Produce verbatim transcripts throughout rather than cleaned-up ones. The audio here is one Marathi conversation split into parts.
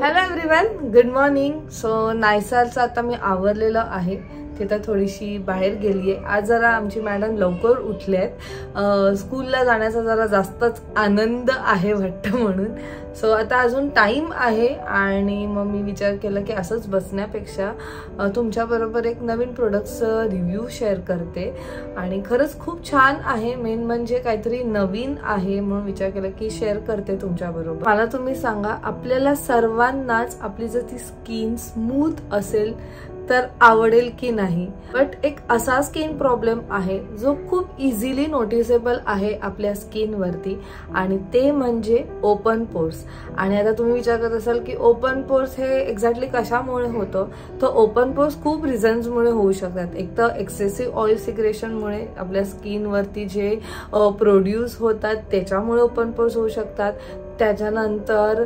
Hello everyone, good morning. So नायसालचं आता मी आवरलेलं आहे. तिथं थोडीशी बाहेर गेली आहे. आज जरा आमची मॅडम लवकर उठले आहेत. स्कूलला जाण्याचा जरा जास्तच आनंद आहे वाटतं म्हणून. सो आता अजून टाईम आहे आणि मग मी विचार केला की असंच बसण्यापेक्षा तुमच्याबरोबर एक नवीन प्रोडक्टचं रिव्ह्यू शेअर करते. आणि खरंच खूप छान आहे. मेन म्हणजे काहीतरी नवीन आहे म्हणून विचार केला की शेअर करते तुमच्याबरोबर. मला तुम्ही सांगा, आपल्याला सर्वांनाच आपली जर ती स्किन स्मूथ असेल तर आवडेल की नाही. बट एक असा स्किन प्रॉब्लेम आहे जो खूप इझिली नोटिसेबल आहे आपल्या स्किन वरती, आणि ते म्हणजे ओपन पोर्स. आणि आता तुम्ही विचार करत असाल की ओपन पोर्स हे एक्झॅक्टली कशामुळे होतं. तर ओपन पोर्स खूप रिझन्समुळे होऊ शकतात. एक तर एक्सेसिव्ह ऑइल सिक्रेशनमुळे आपल्या स्किन वरती जे प्रोड्यूस होतात त्याच्यामुळे ओपन पोर्स होऊ शकतात. त्याच्यानंतर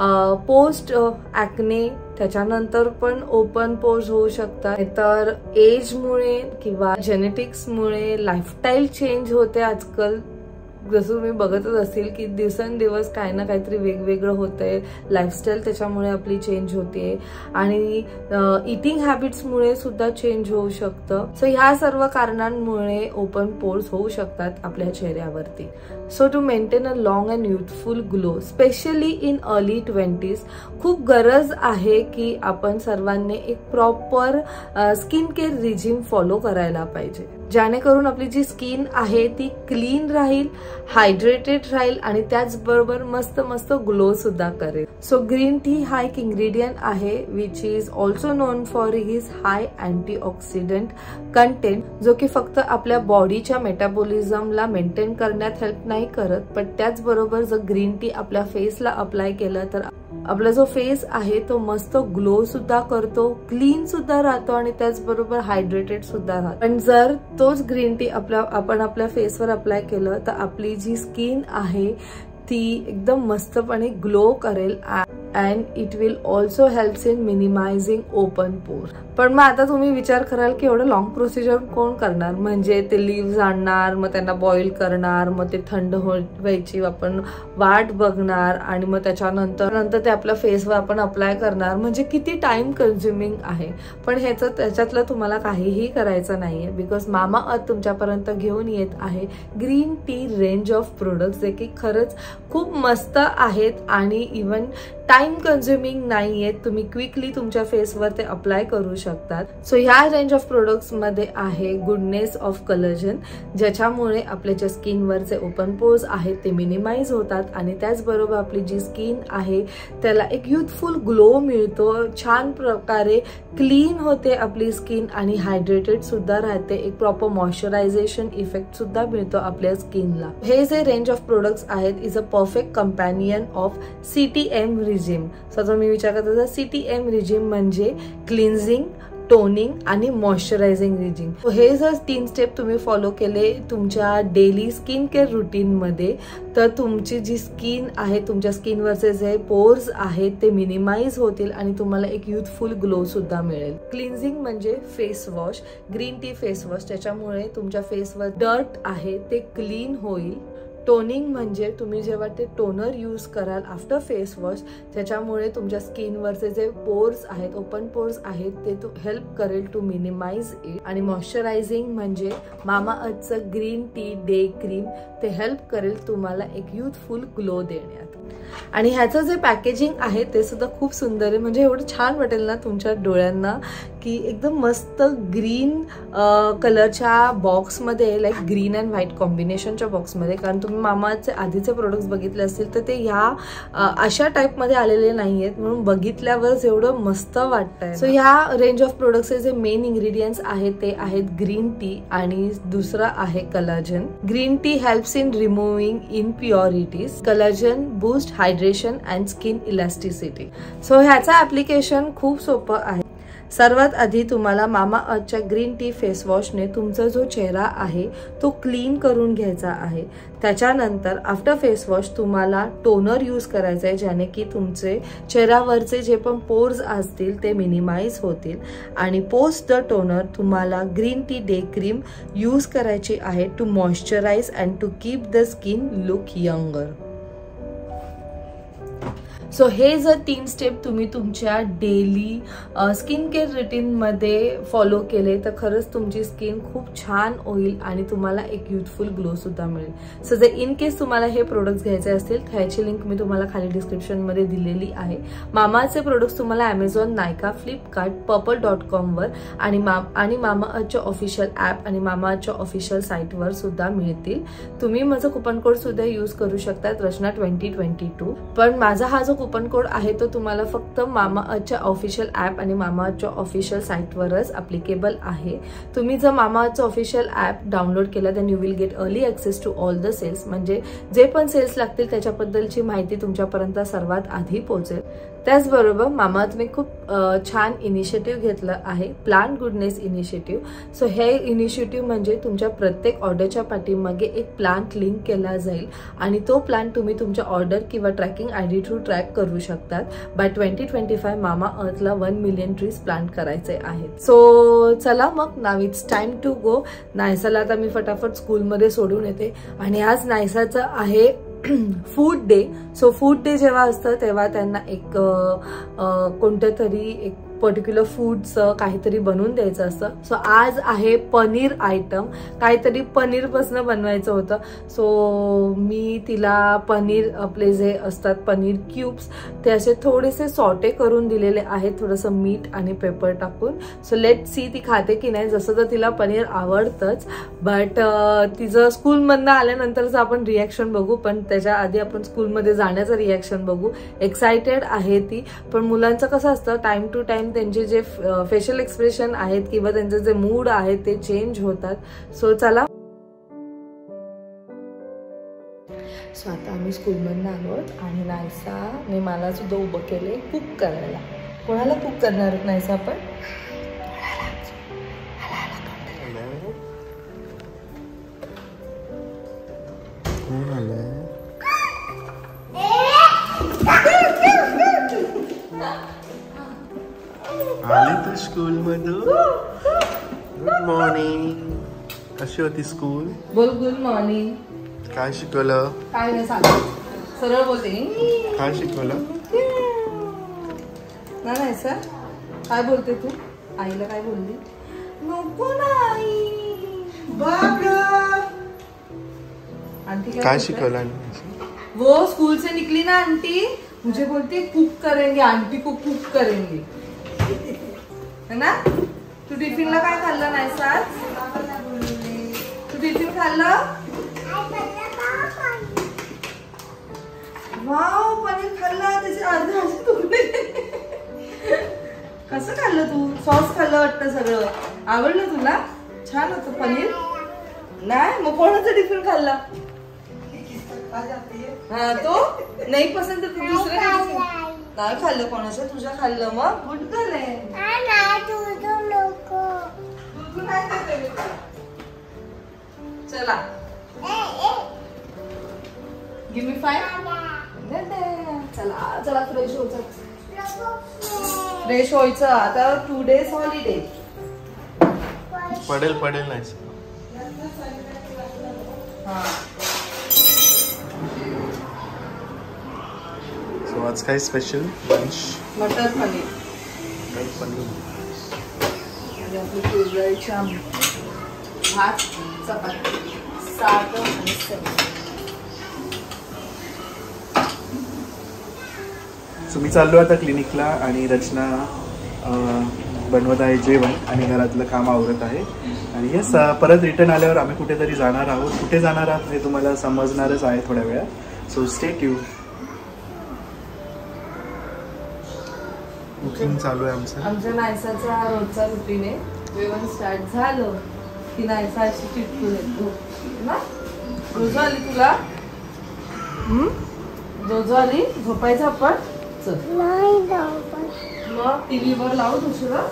पोस्ट ॲक्ने, त्याच्यानंतर पण ओपन पोर्स होऊ शकतात. तर एजमुळे किंवा जेनेटिक्समुळे, लाईफस्टाईल चेंज होते आजकाल. जसं तुम्ही बघतच असेल की दिवसेंदिवस काही ना काहीतरी वेगवेगळं होतंय. लाईफस्टाईल त्याच्यामुळे आपली चेंज होते आणि इटिंग हॅबिट्समुळे सुद्धा चेंज होऊ शकतं. सो ह्या सर्व कारणांमुळे ओपन पोर्स होऊ शकतात आपल्या चेहऱ्यावरती. So to maintain a long and youthful glow, specially in early twenties, खूप गरज आहे की आपण सर्वांनी एक proper skin care regime follow करायला पाहिजे, जेणेकरून आपली जी स्किन आहे ती क्लीन राहील, हायड्रेटेड राहील आणि त्याचबरोबर मस्त मस्त ग्लो सुद्धा करेल. सो ग्रीन टी हा एक इंग्रेडियंट आहे which is also known for his high antioxidant content, जो की फक्त आपल्या बॉडीच्या मेटाबॉलिझमला मेंटेन करण्यात हेल्प नाही करत, पण त्याचबरोबर जर ग्रीन टी आपल्या फेसला अप्लाय केलं तर आपला जो फेस आहे तो मस्त ग्लो सुद्धा करतो, क्लीन सुद्धा राहतो आणि त्याचबरोबर हायड्रेटेड सुद्धा राहतो. पण जर तोच ग्रीन टी आपल्या आपण आपल्या फेसवर अप्लाय केलं तर आपली जी स्किन आहे ती एकदम मस्तपणे ग्लो करेल and it will also helps in minimising open pore. पण मग आता तुम्ही विचार कराल की एवढं लॉंग प्रोसिजर कोण करणार. म्हणजे ते लिव्स आणणार, मग त्यांना बॉईल करणार, मग ते थंड व्हायची आपण वाट बघणार आणि मग त्याच्यानंतर नंतर ते आपल्या फेसवर आपण अप्लाय करणार. म्हणजे किती टाइम कन्झ्युमिंग आहे. पण ह्याचं त्याच्यातलं तुम्हाला काहीही करायचं नाहीये, बिकॉज मामाअर्थ तुमच्यापर्यंत घेऊन येत आहे green tea range of products, जे की खरंच खूप मस्त आहेत आणि इवन टाइम कन्झ्युमिंग नाहीयेत. तुम्ही क्विकली तुमच्या फेसवर ते अप्लाय करू शकतात. सो ह्या रेंज ऑफ प्रोडक्ट्स मध्ये आहे गुडनेस ऑफ कलजन, ज्याच्यामुळे आपल्या ज्या स्किनवरचे ओपन पोर्स आहेत ते मिनिमाइज होतात आणि त्याचबरोबर आपली जी स्किन आहे त्याला एक युथफुल ग्लो मिळतो, छान प्रकारे क्लीन होते आपली स्किन आणि हायड्रेटेड सुद्धा राहते. एक प्रॉपर मॉइश्चरायझेशन इफेक्ट सुद्धा मिळतो आपल्या स्किनला. हे जे रेंज ऑफ प्रोडक्ट्स आहेत is a perfect companion of C T M regime. So तुम्ही विचार करता सी टी एम रिजिम म्हणजे क्लिन्झिंग, टोनिंग आणि मॉइश्चरायझिंग रिजिम. हे जर तीन स्टेप तुम्ही फॉलो केले तुमच्या डेली स्किन केअर रुटीन मध्ये तर तुमची जी स्किन आहे, तुमच्या स्किनवरचे जे पोर्स आहेत ते मिनिमाइज होतील आणि तुम्हाला एक युथफुल ग्लो सुद्धा मिळेल. क्लिन्झिंग म्हणजे face wash, green tea face wash, त्याच्यामुळे तुमच्या फेसवर डर्ट आहे ते क्लीन होईल. टोनिंग म्हणजे तुम्ही जेव्हा ते टोनर यूज कराल आफ्टर फेस वॉश, त्याच्यामुळे तुमच्या स्किनवरचे जे पोर्स आहेत, ओपन पोर्स आहेत, ते तो हेल्प करेल टू मिनिमाइज इट. आणि मॉइश्चरायझिंग म्हणजे मामाअर्थचं ग्रीन टी डे क्रीम, ते हेल्प करेल तुम्हाला एक युथफुल ग्लो देण्यात. आणि ह्याचं जे पॅकेजिंग आहे ते सुद्धा खूप सुंदर आहे. म्हणजे एवढं छान वाटेल ना तुमच्या डोळ्यांना की एकदम मस्त ग्रीन कलरच्या बॉक्समध्ये, लाईक ग्रीन अँड व्हाईट कॉम्बिनेशनच्या बॉक्समध्ये. कारण तुम्ही मामाचे आधीचे प्रोडक्ट्स बघितले असतील तर ते ह्या अशा टाईपमध्ये आलेले नाही आहेत, म्हणून बघितल्यावरच एवढं मस्त वाटतंय. सो ह्या रेंज ऑफ प्रोडक्ट्सचे जे मेन इंग्रेडियंट्स आहेत ते आहेत ग्रीन टी आणि दुसरं आहे collagen. Green tea helps in removing impurities. Collagen boost hydration and skin elasticity. So ह्याचं ऍप्लिकेशन खूप सोपं आहे. सर्वात आधी तुम्हाला मामाअर्थच्या ग्रीन टी फेस वॉशने तुमचा जो चेहरा आहे तो क्लीन करून घ्यायचा आहे. त्याच्यानंतर आफ्टर फेस वॉश तुम्हाला टोनर यूज करायचा आहे, ज्याने की तुमचे चेहऱ्यावरचे जे पण पोर्स असतील ते मिनिमाइज होतील. आणि पोस्ट द टोनर तुम्हाला green tea day cream use करायची आहे to moisturise and to keep the skin look younger. So हे जर तीन स्टेप तुम्ही तुमच्या डेली स्किन केअर रुटीनमध्ये फॉलो केले तर खरंच तुमची स्किन खूप छान होईल आणि तुम्हाला एक युथफुल ग्लो सुद्धा मिळेल. सो जर इन केस तुम्हाला हे प्रोडक्ट्स घ्यायचे असतील तर ह्याची लिंक मी तुम्हाला खाली डिस्क्रिप्शनमध्ये दिलेली आहे. मामाचे प्रोडक्ट्स तुम्हाला Amazon, Nykaa, Flipkart, purple dot कॉमवर आणि मा आणि मामाअर्थच्या ऑफिशियल ॲप आणि मामाअर्थच्या ऑफिशियल साईटवर सुद्धा मिळतील. तुम्ही माझं कुपन कोड सुद्धा यूज करू शकतात, रचना ट्वेंटी ट्वेंटी टू. पण माझा हा जो कुपन कोड आहे तो तुम्हाला फक्त मामाअर्थच्या ऑफिशियल ॲप आणि मामाअर्थच्या ऑफिशियल साईटवरच ॲप्लिकेबल आहे. तुम्ही जर मामाअर्थचं ऑफिशियल ॲप डाउनलोड केलं then you will get early access to all the sales. म्हणजे जे पण सेल्स लागतील त्याच्याबद्दलची माहिती तुमच्यापर्यंत सर्वात आधी पोहोचेल. त्याचबरोबर मामाअर्थने खूप छान इनिशिएटिव्ह घेतलं आहे, प्लांट गुडनेस इनिशिएटिव्ह. सो हे इनिशिएटिव्ह म्हणजे तुमच्या प्रत्येक ऑर्डरच्या पाठीमागे एक प्लांट लिंक केला जाईल आणि तो प्लांट तुम्ही तुमच्या ऑर्डर किंवा tracking I D through track करू शकतात. बाय ट्वेंटी ट्वेंटी फाय मामाअर्थला वन मिलियन ट्रीज प्लांट करायचे आहेत. सो चला मग, now it's time to go. नायसाला आता मी फटाफट स्कूलमध्ये सोडून येते आणि आज नायसाचं आहे food day. So food day जेव्हा असतं तेव्हा त्यांना एक कोणतं तरी एक पर्टिक्युलर फूडचं काहीतरी बनवून द्यायचं असतं. सो आज आहे पनीर आयटम, काहीतरी पनीरपासून बनवायचं होतं. सो मी तिला पनीर आपले जे असतात पनीर क्यूब्स ते असे थोडेसे सॉटे करून दिलेले आहेत, थोडंसं मीठ आणि पेपर टाकून. सो लेट सी ती खाते की नाही. जसं तर तिला पनीर आवडतंच, बट तिचं स्कूलमधनं आल्यानंतरच आपण रिॲक्शन बघू. पण त्याच्या आधी आपण स्कूलमध्ये जाण्याचं रिॲक्शन बघू. एक्सायटेड आहे ती, पण मुलांचं कसं असतं टाइम टू टाइम त्यांचे जे फेशियल एक्सप्रेशन आहेत किंवा त्यांचे जे मूड आहेत ते चेंज होतात. सो चला. सो आता आम्ही स्कूलमधून आलो आणि नायसाने मला सुद्धा उभं केले कुक करायला. कोणाला कुक करणार नायसा आपण? आली तू स्कूल मधून? Good morning. कशी होती स्कूल? बोल गुड मॉर्निंग. काय शिकवलं? काय नाही सांग, सरळ बोलते. काय शिकवलं? नाही सर, काय बोलते तू? आईला काय बोलली? नको ना आई. आंटी काय शिकवलं? वो स्कूल से निकली ना आंटी, मुझे बोलती कुक करेंगे, आंटी को कुक करेंगे, है ना? तू टिफिनला काय खाल्लं नाही साज? तू टिफिन खाल्लं? वाव, पनीर खाल्लं, त्याचे अर्धे असे तुकडे. कसं खाल्लं तू? सॉस खाल्लं वाटतं सगळं. आवडलं तुला? छान होतं पनीर. नाही मग कोणाचं टिफिन खाल्ला? हा तो नाही पसंत, तू दुसरं नाही खाल्लं कोणाचं, तुझ्या खाल्लं. मग गुड गर्ल आहे. चला गिव मी फाय. चला चला फ्रेश व्हायचं, फ्रेश व्हायचं. आता टू डेज हॉलिडे. पडेल पडेल नाही. हा सो आज काय स्पेशल लंच? मटर पनीर. मटर पनीर आणि आपली फेवरेट भात, चपाती, साग आणि सॅलड. सो मी चाललो आता क्लिनिकला आणि रचना बनवत आहे जेवण आणि घरातलं काम आवरत आहे. आणि येस, परत रिटर्न आल्यावर आम्ही कुठेतरी जाणार आहोत. कुठे जाणार आहोत हे तुम्हाला समजणारच आहे थोड्या वेळात. So stay tune. कुकिंग चालू आहे आमचं. आमच्या नायसाचा हा रोजचा रुटीन आहे. जेवण स्टार्ट झालं की नायसा अशी चिटकून येतो ना. रोजो आली तुला? हम्म, रोजो आली. झोपायचं आपण. चल मग टीव्ही वर लावू दुसरं.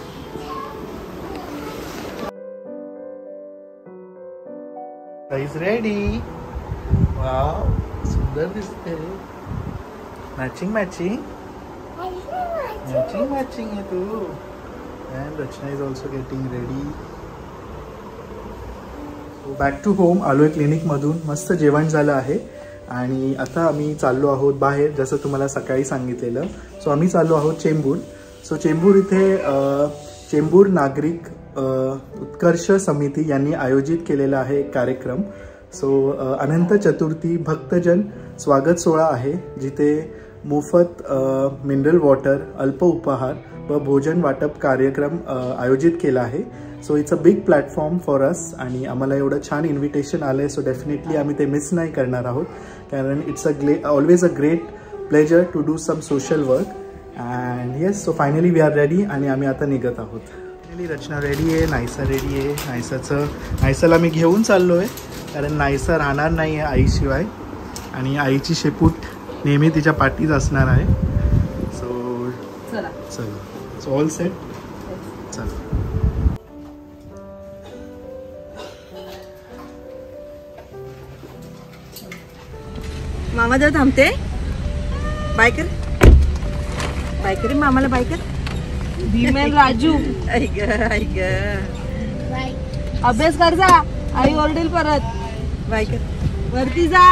Is ready. वाव, सुंदर दिसते. मॅचिंग मॅचिंग मॅचिंग मॅचिंग आहे तू. And Rachna is also getting ready. Back to home आलोय क्लिनिकमधून. मस्त जेवण झालं आहे आणि आता आम्ही चाललो आहोत बाहेर, जसं तुम्हाला सकाळी सांगितलेलं. सो आम्ही चाललो आहोत चेंबूर. सो चेंबूर इथे चेंबूर नागरिक उत्कर्ष समिती यांनी आयोजित केलेला आहे एक कार्यक्रम. सो अनंत चतुर्थी भक्तजन स्वागत सोहळा आहे, जिथे मोफत मिनरल वॉटर, अल्प उपहार व भोजन वाटप कार्यक्रम आयोजित केला आहे. So it's a big platform for us आणि आम्हाला एवढं छान इन्व्हिटेशन आलं आहे. सो डेफिनेटली आम्ही ते मिस नाही करणार आहोत, कारण it's a glad always a great pleasure to do some social work. And yes, so finally we are ready आणि आम्ही आता निघत आहोत. फायनली रचना रेडी आहे, नायसा रेडी आहे. नायसाचं नायसाला मी घेऊन चाललो आहे, कारण नायसा राहणार नाही आहे आईशिवाय आणि आईची शेपूट नेहमी तिच्या पाठीच असणार आहे. सो चला चला सो ऑल सेट. चला मामा जर थांबते. बाय कर, बाय कर मामाला, बाय कर. भीमेल राजू, ऐक ऐक अभ्यास कर जा, आई ओरडेल परत. बाय कर, वरती जा.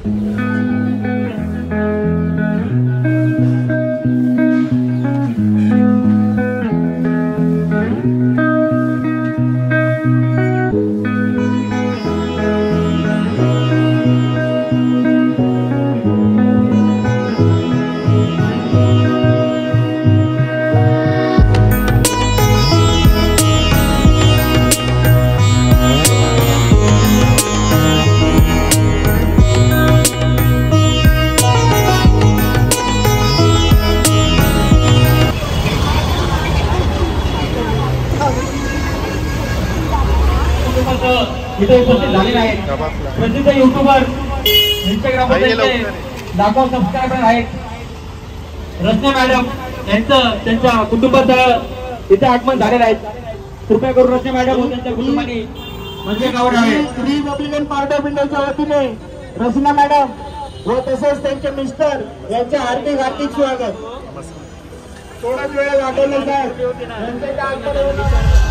इथे उपस्थित झालेले आहेत प्रसिद्ध युट्यूबर, इंस्टाग्राम लाखो सबस्क्रायबर आहेत. रचना मॅडम यांचं त्यांच्या कुटुंबाचं इथे आगमन झालेलं आहे. कृपया करून रचना मॅडम व त्यांच्या कुटुंबाने म्हणजे गावड आहे. श्री गोपीगंज पार्ट ऑफ इंडियाच्या वतीने रचना मॅडम व तसेच त्यांचे मिस्टर यांचे हार्दिक हार्दिक स्वागत. थोडाच वेळ वाटवलं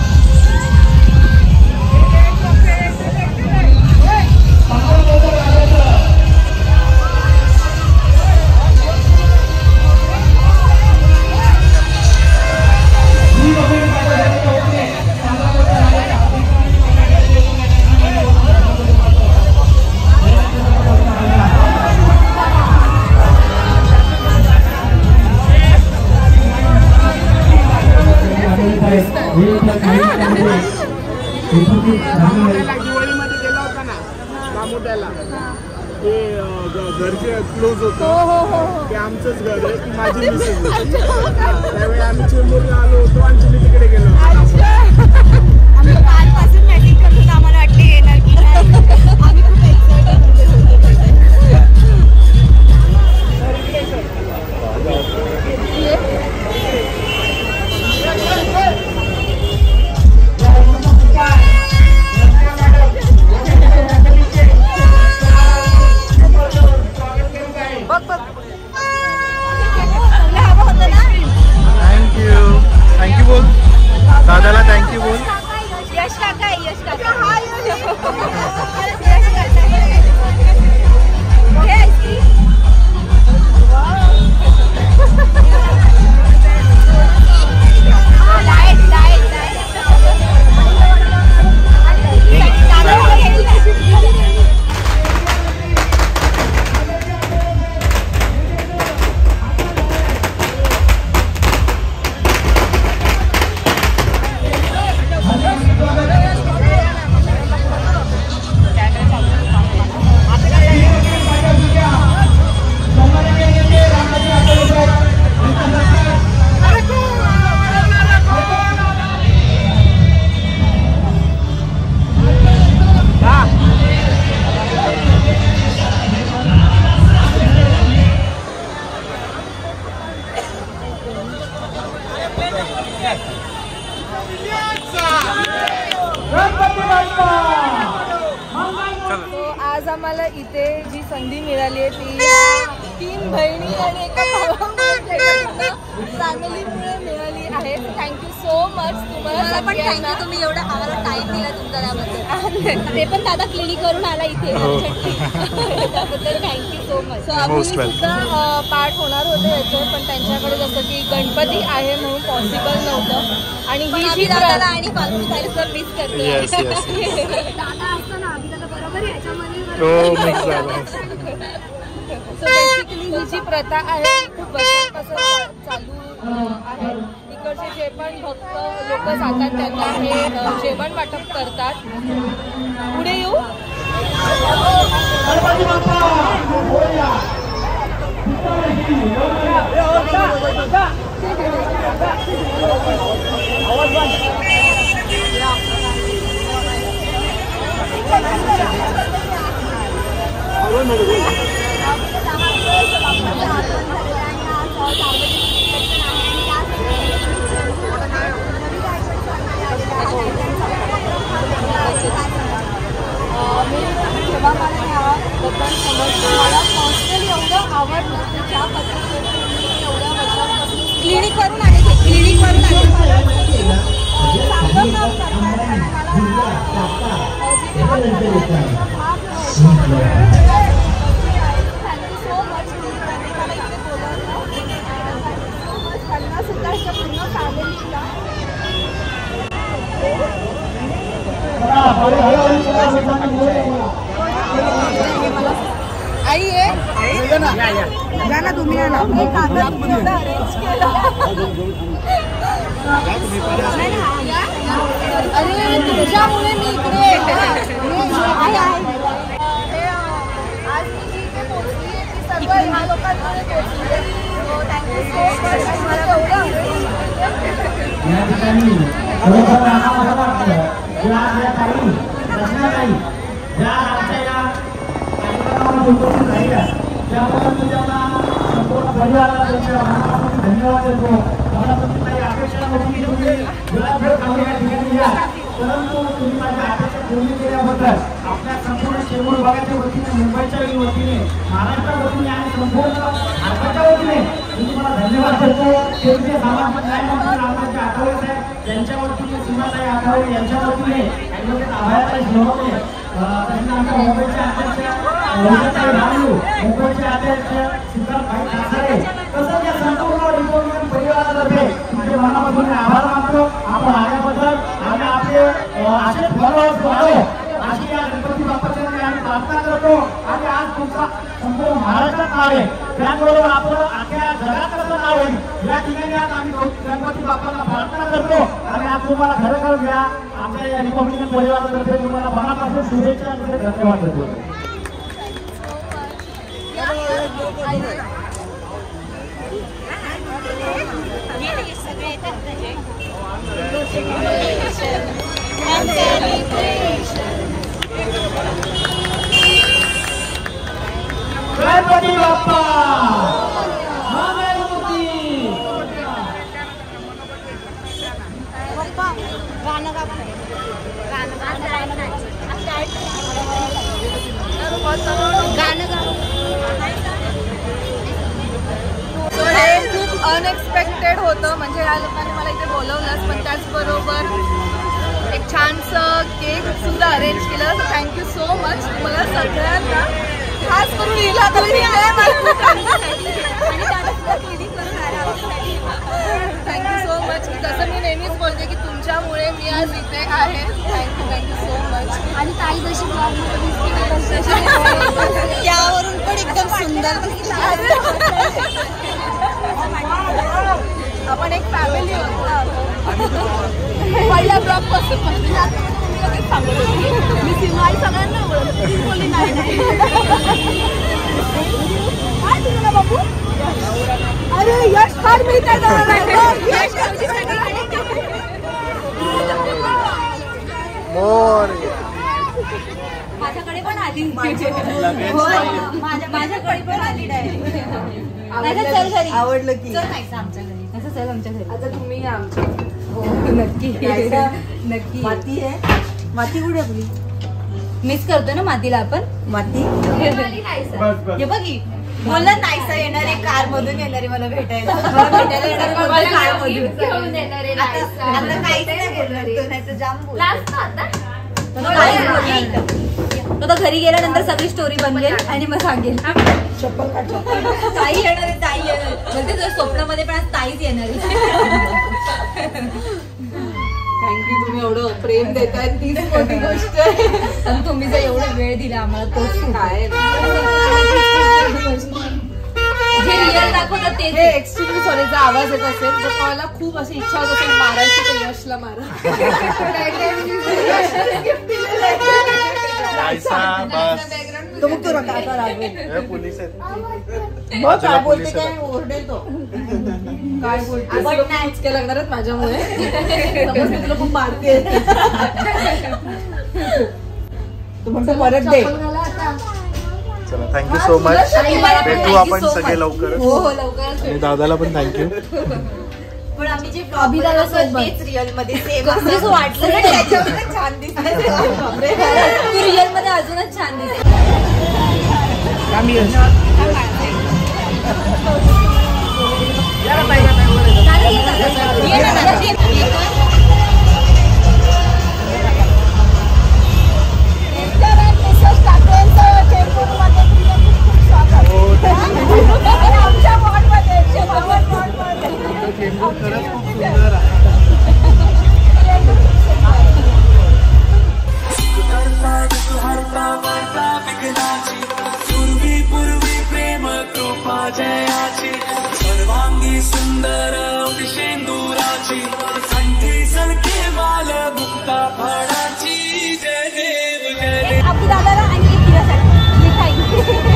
दिवाळीमध्ये गेला होता ना दामोदरला, ते घरचे क्लोज होतं, ते आमचंच घर आहे, ती माझी मिसेस होती. त्यावेळी आम्ही चेंबूरला आलो होतो आणि तुम्ही तिकडे गेलो होतो. आम्हाला वाटले येणार की आम्ही खूप दादाला थँक्यू बोल. यश काका, यश काका. आज आम्हाला इथे जी संधी मिळाली आहे ती तीन बहिणी आणि एका भावामुळे फॅमिलीमुळे मिळाली आहे. थँक्यू सो मच तुम्हाला पण. थँक्यू तुम्ही एवढा आम्हाला टाइम दिला तुमचा त्याबद्दल. ते पण दादा क्लिनिक करून आला इथे त्याबद्दल थँक्यू सो मच. सो आम्ही सुद्धा पार्ट होणार होते याचे, पण त्यांच्याकडे जसं की गणपती आहे म्हणून पॉसिबल नव्हतं. आणि ही जी दादाला आणि फाल्गुनी ताई सर मिस करते. दादा असताना आम्ही दादा बरोबर याच्यामध्ये सो बेसिकली ही जी प्रथा आहे खूप वर्षांपासून चालू आहे. इकडचे जे पण भक्त लोक जातात त्यांना हे जेवण वाटप करतात. पुढे येऊ. क्लिनिक करून आले ते क्लिनिक करून आले चांगलं काम करतात. Thank you so much. मला इथे बोलावलं त्यांना सुद्धा पूर्ण फॅमिलीला. आई आहे या ना तुम्ही या ना. अरेंज केला. अरे तुझ्यामुळे मी इकडे आज मी जी इथे पोहोचली आहे ती सर्व ह्या लोकांमुळे पोहोचली आहे. Thank you so much. मला एवढं धन्यवाद देतो. मला तुमची काही अपेक्षा नव्हती परंतु तुम्ही माझ्या अपेक्षा पूर्ण केल्याबद्दल आपल्या संपूर्ण शेवट विभागाच्या वतीने, मुंबईच्या वतीने, महाराष्ट्राच्या वतीने आणि संपूर्ण भारताच्या वतीने तुम्ही मला धन्यवाद देतो. केंद्रीय सामाजिक न्याय मंत्री रामराजे आठवले साहेब यांच्या वतीने, सीमाताई आठवले यांच्या वतीने, ॲडव्होकेट अभयाताई शिरोळे, आमच्या मुंबईचे अध्यक्ष रोहिताताई रामू, मुंबईचे अध्यक्ष सिद्धार्थभाई कासारे, तसंच या संपूर्ण रिपब्लिकन परिवारातर्फे तुमचे मनापासून आभार मानतो. आपण आल्याबद्दल आणि आपले असे फॉलोअर्स व्हावे अशी या गणपती बाप्पाच्या आम्ही प्रार्थना करतो. आणि आज तुमचा संपूर्ण महाराष्ट्रात नाव आहे, त्याचबरोबर आपलं अख्या जगात कसं नाव आहे या ठिकाणी आज आम्ही गणपती बाप्पाला प्रार्थना करतो. आणि आज तुम्हाला खरोखर घ्या आमच्या या रिपब्लिकन परिवारातर्फे तुम्हाला मनापासून शुभेच्छा आणि धन्यवाद देतो. गणपती बाप्पा मंगलमूर्ती. पप्पा गाणं गा. गाणं गाणं गा. हे खूप अनएक्सपेक्टेड होतं. म्हणजे या लोकांनी मला इथे बोलवलंच, पण त्याचबरोबर एक छानसं केक सुद्धा अरेंज केलं. थँक्यू सो मच तुम्हाला सगळ्यांना. खास करून हिला थँक्यू सो मच. जसं मी नेहमीच बोलते की तुमच्यामुळे मी आज इथे आहे. Thank you thank you so much. आणि ताई जशी त्यावरून पण एकदम सुंदर आपण एक फॅमिली होतो. पहिल्या ब्लॉग पासून सांगत होती मी सिमाई सगळ्यांना बोलली नाही नाही. काय तुला बाबू? अरे यश फार मिळत आहे. माझ्याकडे पण आली. माझ्याकडे पण आली डायरेक्ट. आवडलं की आमच्या घरी असं चल आमच्या घरी. आता तुम्ही या आमच्या. हो नक्की नक्की. माती आहे. माती कुठे आपली? मिस करतो ना मातीला आपण. माती हे बघी बोलला नाहीसा येणारे कार मधून येणारे मला भेटायला भेटायला येणार कार मधून आता काहीच नाही बोलणार नाही तर जाम बोल तो घरी गेल्यानंतर सगळी स्टोरी बनवेल आणि मग सांगेल ताई येणार आहे ताई येणार बोलते तुझ्या स्वप्नामध्ये पण आज ताईच येणार आहे. थँक्यू, तुम्ही एवढं प्रेम देताय तीच मोठी गोष्ट आहे. आणि तुम्ही जर एवढा वेळ दिला आम्हाला तोच काय जे रिअल दाखवतात ते हे एक्स्ट्रीमली सॉरीचा आवाज येत असेल तर मला खूप अशी इच्छा होत असेल मारायची तर यशला मारा. तो मग तो आता रागवेल पोलीस आहेत मग काय बोलते काय ओरडेल तो काय बोलते लागणार आहेत माझ्यामुळे तुला खूप मारते तू म्हणतो परत दे. चला थँक्यू सो मच. भेटू आपण सगळे लवकर. हो हो लवकरच. आणि दादाला पण थँक्यू. पण आम्ही जे तेच रिअल मध्ये सेम असं वाटलं त्याच्यावर छान दिसते. तू रिअल मध्ये अजूनच छान दिसते. सर्वांगी सुंदर शेंदुराची कंठी सलके माल मुक्ता फळाची जय देव जय आपली दादाला आणि एक दिवसासाठी मिठाई.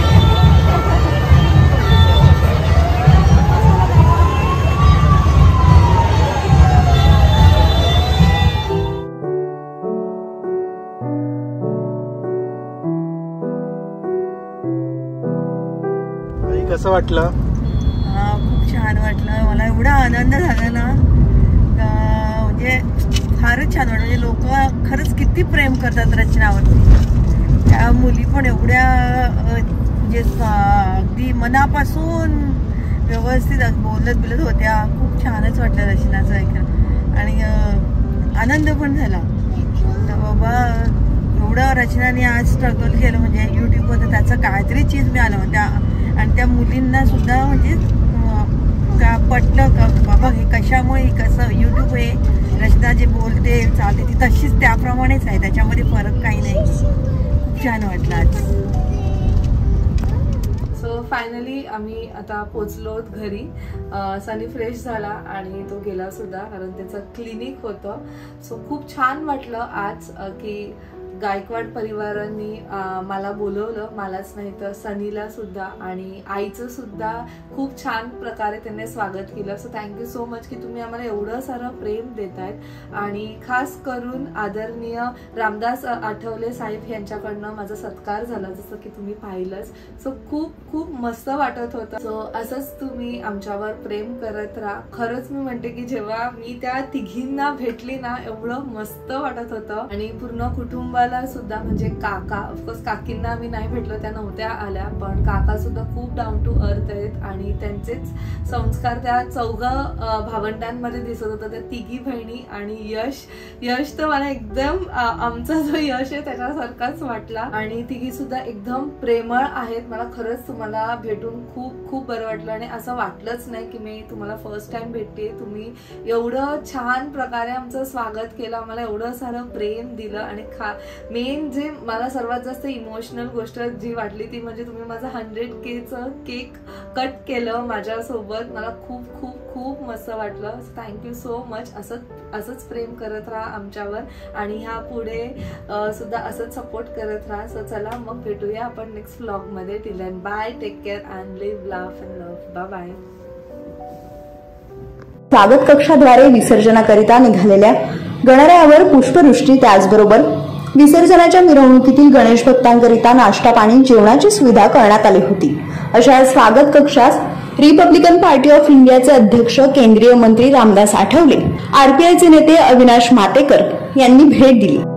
कसं वाटलं? खूप छान वाटलं मला. एवढा आनंद झाला ना म्हणजे फारच छान वाटलं. म्हणजे लोक खरंच किती प्रेम करतात रचनावरती. त्या मुली पण एवढ्या म्हणजे अगदी मनापासून व्यवस्थित बोलत बिलत होत्या. खूप छानच वाटलं रचनाचं ऐकलं आणि आनंद पण झाला. तर बाबा एवढं रचनाने आज स्ट्रगल केलं म्हणजे यूट्यूबवर त्याचं काहीतरी चीज मिळालं म्हणजे. आणि त्या मुलींना सुद्धा म्हणजे का पटलं का बाबा हे कशामुळे कसं यूट्यूब आहे. रचना जे बोलते चालते ती तशीच त्याप्रमाणेच आहे. त्याच्यामध्ये फरक काही नाही. खूप छान वाटलं आज. सो फायनली आम्ही आता पोचलो घरी. सनी फ्रेश झाला आणि तो गेला सुद्धा कारण त्याचं क्लिनिक होतं. सो खूप छान वाटलं आज की गायकवाड परिवारांनी मला बोलवलं. मलाच नाही तर सनीला सुद्धा आणि आईचं सुद्धा खूप छान प्रकारे त्यांनी स्वागत केलं. सो थँक्यू सो मच की तुम्ही आम्हाला एवढं सारं प्रेम देतायत. आणि खास करून आदरणीय रामदास आठवले साहेब यांच्याकडनं माझा सत्कार झाला जसं की तुम्ही पाहिलंच. सो खूप खूप मस्त वाटत होतं. सो असंच तुम्ही आमच्यावर प्रेम करत राहा. खरंच मी म्हणते की जेव्हा मी त्या तिघींना भेटली ना एवढं मस्त वाटत होतं. आणि पूर्ण कुटुंब सुद्धा म्हणजे काका ऑफकोर्स काकींना आम्ही नाही भेटलो त्या नव्हत्या आल्या पण काका सुद्धा खूप डाऊन टू अर्थ आहेत आणि त्यांचेच संस्कार त्या चौघं भावंडांमध्ये दिसत होतं. त्या तिघी बहिणी आणि यश यश तर मला एकदम आमचा जो यश आहे त्याच्यासारखाच वाटला. आणि तिघी सुद्धा एकदम प्रेमळ आहेत. मला खरंच तुम्हाला भेटून खूप खूप बरं वाटलं आणि असं वाटलंच नाही की मी तुम्हाला फर्स्ट टाइम भेटते. तुम्ही एवढं छान प्रकारे आमचं स्वागत केलं. आम्हाला एवढं सारं प्रेम दिलं. आणि खा मेन जे मला सर्वात जास्त इमोशनल गोष्ट जी वाटली ती म्हणजे तुम्ही माझं हंड्रेड केचं केक कट केलं माझ्यासोबत. मला खूप खूप खूप मस्त वाटलं. Thank you so much. असंच असंच प्रेम करत राहा आमच्यावर आणि ह्या पुढे सुद्धा असंच सपोर्ट करत राहा. सो चला मग भेटूया आपण नेक्स्ट व्लॉगमध्ये. Till then bye. Take care and live laugh and love. Bye bye. स्वागत कक्षाद्वारे विसर्जनाकरिता निघालेल्या गणरायावर पुष्पवृष्टी त्याचबरोबर विसर्जनाच्या मिरवणुकीतील गणेश भक्तांकरिता नाश्ता पाणी जेवणाची सुविधा करण्यात आली होती. अशा स्वागत कक्षास रिपब्लिकन पार्टी ऑफ इंडियाचे अध्यक्ष केंद्रीय मंत्री रामदास आठवले, आरपीआयचे नेते अविनाश मातेकर यांनी भेट दिली.